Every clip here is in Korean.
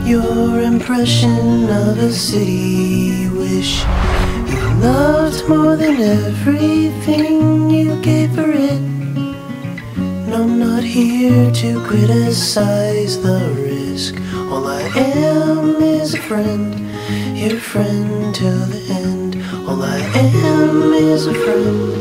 your impression of a city you wish you loved more than everything you gave for it. And I'm not here to criticize the risk. All I am is a friend, your friend till the end. All I am is a friend.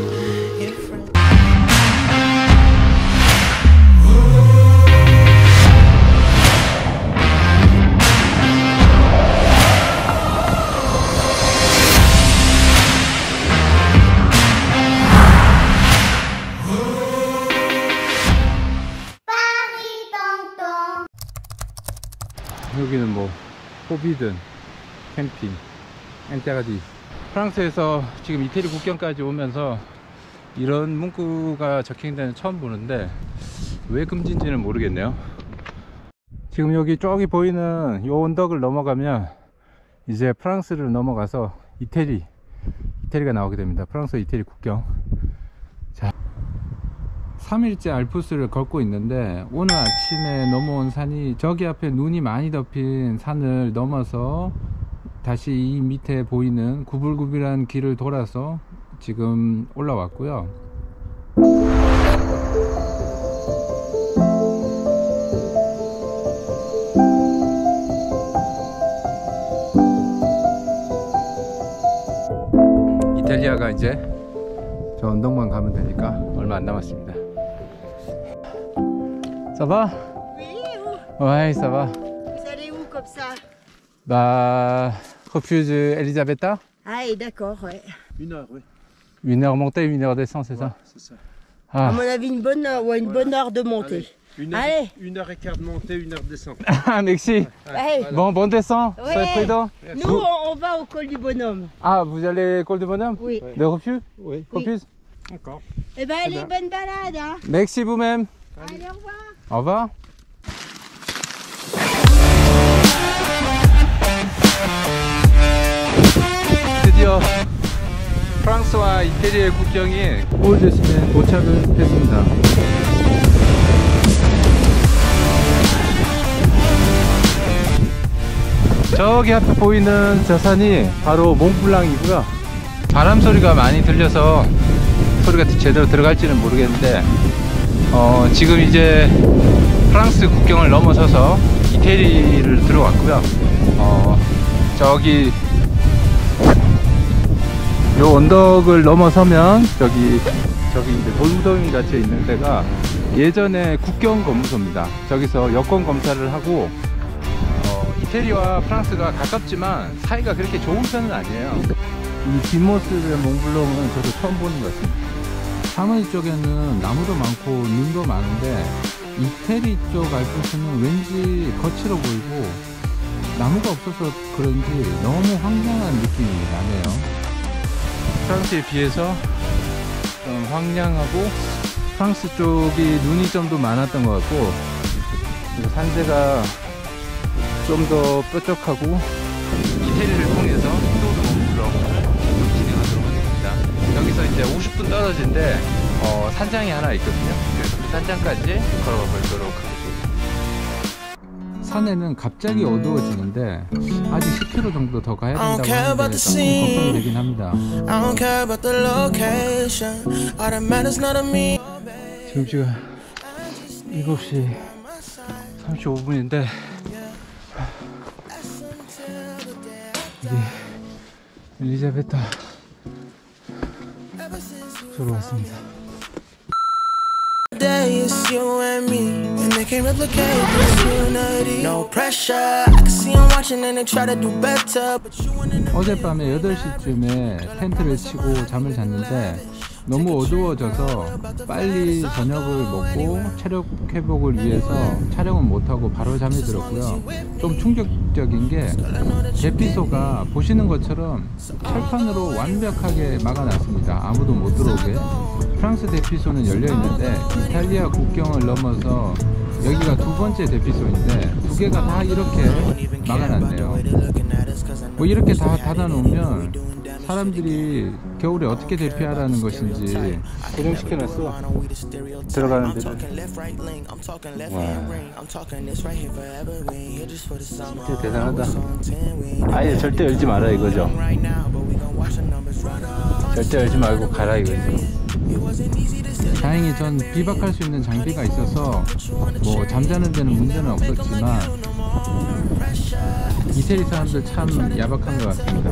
여기는 뭐 호비든 캠핑 엔테가디. 프랑스에서 지금 이태리 국경까지 오면서 이런 문구가 적힌 데는 처음 보는데 왜 금지인지는 모르겠네요. 지금 여기 저기 보이는 요 언덕을 넘어가면 이제 프랑스를 넘어가서 이태리가 나오게 됩니다. 프랑스 이태리 국경. 자, 3일째 알프스를 걷고 있는데 오늘 아침에 넘어온 산이 저기 앞에 눈이 많이 덮인 산을 넘어서 다시 이 밑에 보이는 구불구불한 길을 돌아서 지금 올라왔고요. 이탈리아가 이제 저 언덕만 가면 되니까 얼마 안 남았습니다. Ça va? Oui, où? Ouais, ça va. Vous allez où comme ça? Bah, refuge Elisabetta. Ah, d'accord, ouais. 1 heure, oui. 1 heure montée, 1 heure descente, c'est ça? C'est ça. À Ah. mon avis, une bonne heure, ouais, une bonne heure de montée. Allez. 1 heure et quart de montée, 1 heure de descente. Ah, merci. Allez. Bon descente. Ouais. Soyez prudents. Nous, on va au col du bonhomme. Ah, vous allez au col du bonhomme? Oui. Le refuge? Oui. Refuge? Encore. Eh ben, allez, bonne balade, hein. Merci vous-même. Allez, au revoir. Au revoir. 드디어 프랑스와 이태리의 국경이 오울대심에 도착을 했습니다. 저기 앞에 보이는 저 산이 바로 몽블랑이고요. 바람 소리가 많이 들려서 소리가 제대로 들어갈지는 모르겠는데 지금 이제 프랑스 국경을 넘어서서 이태리를 들어왔고요. 저기 요 언덕을 넘어서면 저기 이제 돌무더기 같이 있는 데가 예전에 국경 검문소입니다. 저기서 여권 검사를 하고 이태리와 프랑스가 가깝지만 사이가 그렇게 좋은 편은 아니에요. 이 뒷모습의 몽블랑은 저도 처음 보는 것 같습니다. 사무이 쪽에는 나무도 많고 눈도 많은데 이태리 쪽 알프스는 왠지 거칠어 보이고 나무가 없어서 그런지 너무 황량한 느낌이 나네요. 프랑스에 비해서 좀 황량하고 프랑스 쪽이 눈이 좀 더 많았던 것 같고 그리고 산세가 좀 더 뾰족하고 이태리를 통해서 또르 몽블랑을 진행하도록 하겠습니다. 여기서 이제 50분 떨어진데 산장이 하나 있거든요. 그래서 그 산장까지 걸어가 보도록 하겠습니다. 산에는 갑자기 어두워지는데 아직 10km 정도 더 가야 된다고 하는데 조금 걱정이 되긴 합니다. 지금 시간 7시 35분인데 이제 엘리자베타 저로 왔습니다. It's you and me, and they can't replicate this unity. No pressure, I can see them watching and they try to do better. 어젯밤에 8시쯤에 텐트를 치고 잠을 잤는데 너무 어두워져서 빨리 저녁을 먹고 체력 회복을 위해서 촬영은 못하고 바로 잠이 들었고요. 좀 충격적인 게 대피소가 보시는 것처럼 철판으로 완벽하게 막아놨습니다. 아무도 못 들어오게. 프랑스 대피소는 열려있는데 이탈리아 국경을 넘어서 여기가 두 번째 대피소인데 두 개가 다 이렇게 막아놨네요. 뭐 이렇게 다 닫아놓으면 사람들이 겨울에 어떻게 대피하라는 것인지 고정시켜놨어. 들어가는 데를. 와, 진짜 대단하다. 아예 절대 열지 마라 이거죠. 절대 열지 말고 가라 이거죠. 다행히 전 비박할 수 있는 장비가 있어서 뭐 잠자는 데는 문제는 없었지만 이태리 사람들 참 야박한 것 같습니다.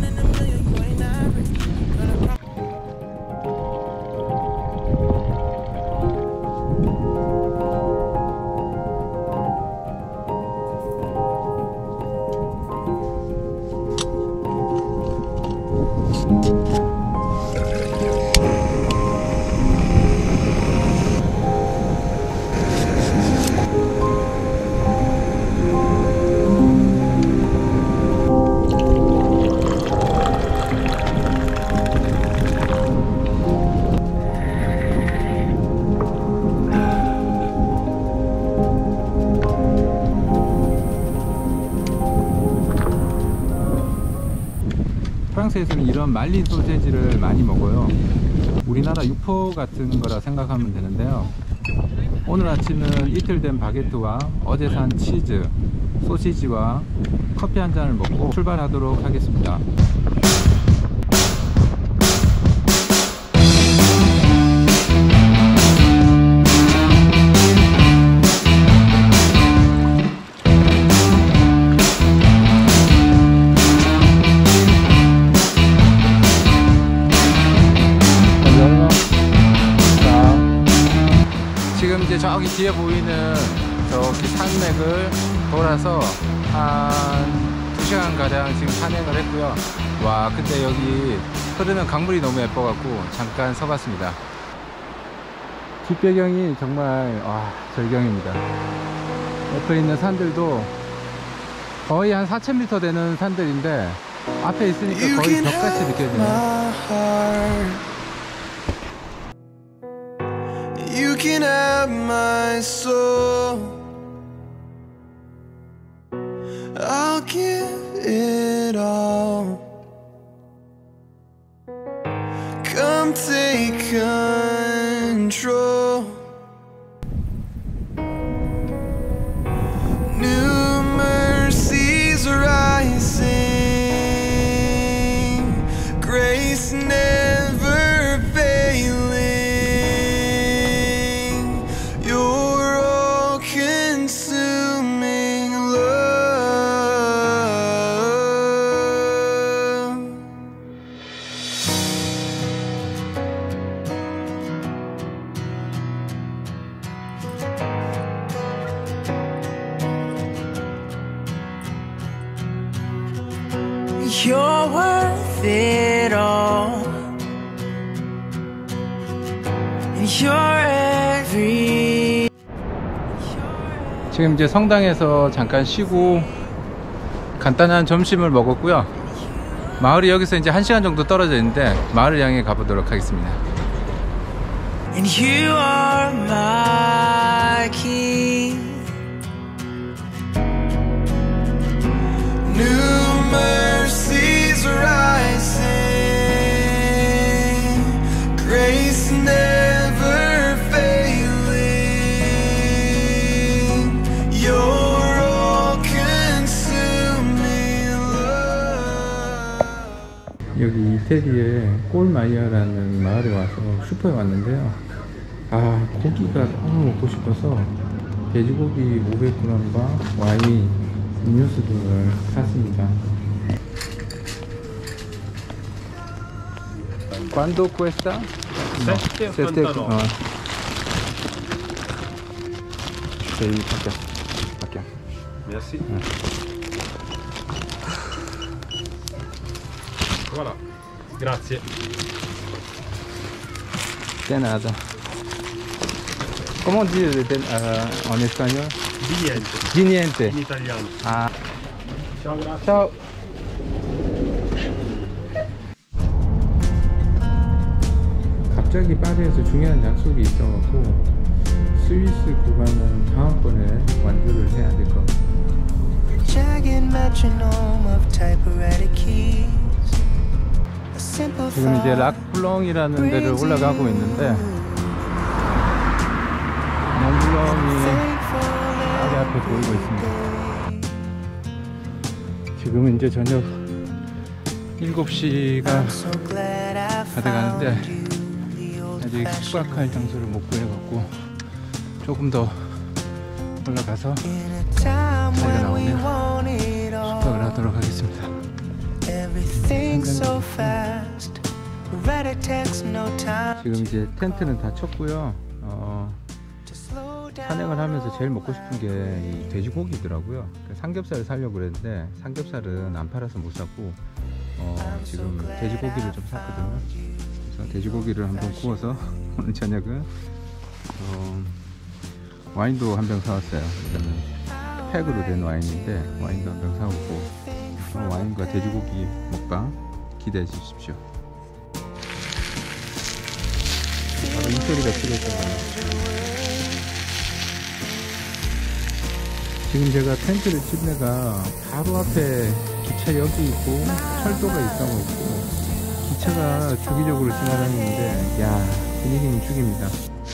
프랑스에서는 이런 말린 소세지를 많이 먹어요. 우리나라 육포 같은 거라 생각하면 되는데요. 오늘 아침은 이틀 된 바게트와 어제 산 치즈, 소시지와 커피 한 잔을 먹고 출발하도록 하겠습니다. 지금 이제 저기 뒤에 보이는 저기 산맥을 돌아서 한 2시간 가량 지금 산행을 했고요. 와, 근데 여기 흐르는 강물이 너무 예뻐 갖고 잠깐 서봤습니다. 뒷배경이 정말 절경입니다. 옆에 있는 산들도 거의 한 4,000m 되는 산들인데 앞에 있으니까 거의 벽같이 느껴지네요. You can have my soul. I'll give it all. Come take control. New mercies rising, grace never failing. You're worth it all. You're every. 지금 이제 성당에서 잠깐 쉬고 간단한 점심을 먹었고요. 마을이 여기서 이제 1시간 정도 떨어져 있는데 마을을 향해 가보도록 하겠습니다. And you are my key. New mercies rising, grace never failing. You're all consuming love. 여기 이태리의 꼴마이어라는 마을에 와서 슈퍼에 왔는데요. 고기가 너무 먹고 싶어서 돼지고기 500g과 와인, 음료수 등을 샀습니다. ¿Cuánto cuesta? 7 Merci. Voilà. Grazie. De nada. ¿Cómo dice en español? Niente. Niente. In italiano. Ciao, grazie. Ciao. 갑자기 파리에서 중요한 약속이 있어갖고 스위스 구간은 다음번에 완주를 해야 될 것 같아요. Jagged metronome of typewriter keys. A simple 지금 이제 락블롱이라는 데를 올라가고 있는데 몽블롱이 여기 앞에 보이고 있습니다. 지금은 이제 저녁 7시가 다 돼가는데 아직 숙박할 장소를 못 구해갖고 조금 더 올라가서 자리가 나오면 숙박을 하도록 하겠습니다. 지금 이제 텐트는 다 쳤고요. 산행을 하면서 제일 먹고 싶은 게 이 돼지고기더라고요. 삼겹살을 사려고 그랬는데 삼겹살은 안 팔아서 못 샀고 지금 돼지고기를 좀 샀거든요. 그래서 돼지고기를 한번 구워서 오늘 저녁은 와인도 한 병 사왔어요. 이거는 팩으로 된 와인인데 와인도 한 병 사오고 와인과 돼지고기 먹방 기대해 주십시오. 바로 이 소리가 필요했던 거예요. 지금 제가 텐트를 친 데가 바로 앞에 기차역이 있고 철도가 있어갖고 기차가 주기적으로 지나다니는데 야, 분위기는 죽입니다.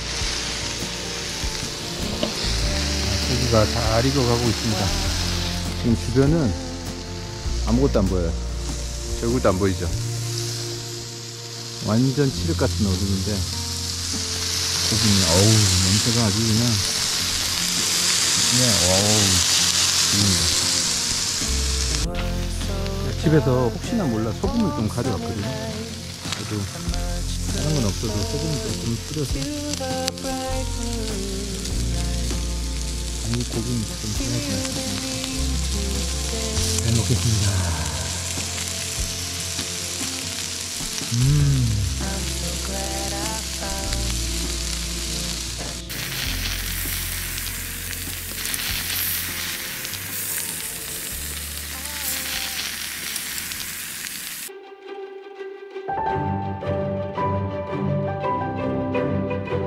고기가 잘 익어가고 있습니다. 지금 주변은 아무것도 안 보여요. 얼굴도 안 보이죠. 완전 칠흑 같은 어둠인데 고기는 어우 냄새가 아주 그냥 집에서 혹시나 몰라 소금을 좀 가져왔거든요. 그래도 다른 건 없어도 소금을 조금 뿌려서 이 고기는 좀 뿌려서 잘 먹겠습니다.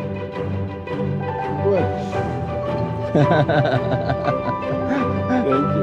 Thank you.